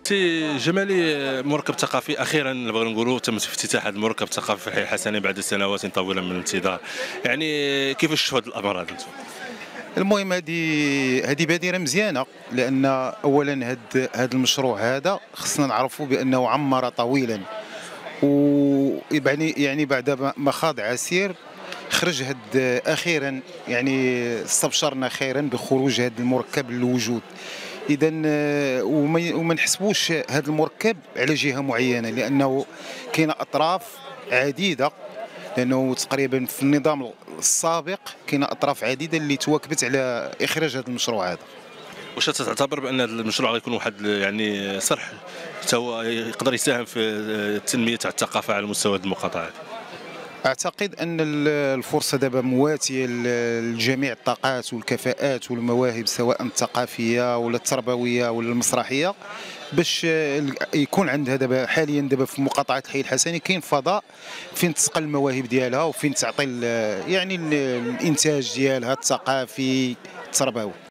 سي جمالي، مركب ثقافي اخيرا نبغي نقولوا تم افتتاح هذا المركب الثقافي في الحي الحسني بعد سنوات طويله من الانتظار. يعني كيفاش تشوفوا هذا الامر هذا انتم؟ المهم هذه بادره مزيانه، لان اولا هذا المشروع هذا خصنا نعرفوا بانه عمر طويلا، ويعني بعد ما خاض عسير خرج اخيرا، يعني استبشرنا خيرا بخروج هذا المركب للوجود. اذا وما نحسبوش هذا المركب على جهه معينه، لانه كاين اطراف عديده، لانه تقريبا في النظام السابق كاين اطراف عديده اللي تواكبت على اخراج هذا المشروع هذا. واش تعتبر بان هذا المشروع غيكون واحد يعني صرح حتى هو يقدر يساهم في تنميه الثقافه على مستوى هذه المقاطعات؟ اعتقد ان الفرصه دابا مواتيه لجميع الطاقات والكفاءات والمواهب، سواء الثقافيه ولا التربويه ولا المسرحيه، باش يكون عندها دابا في مقاطعه الحي الحسني كاين فضاء فين تسقل المواهب ديالها، وفين تعطي يعني الانتاج ديالها الثقافي التربوي.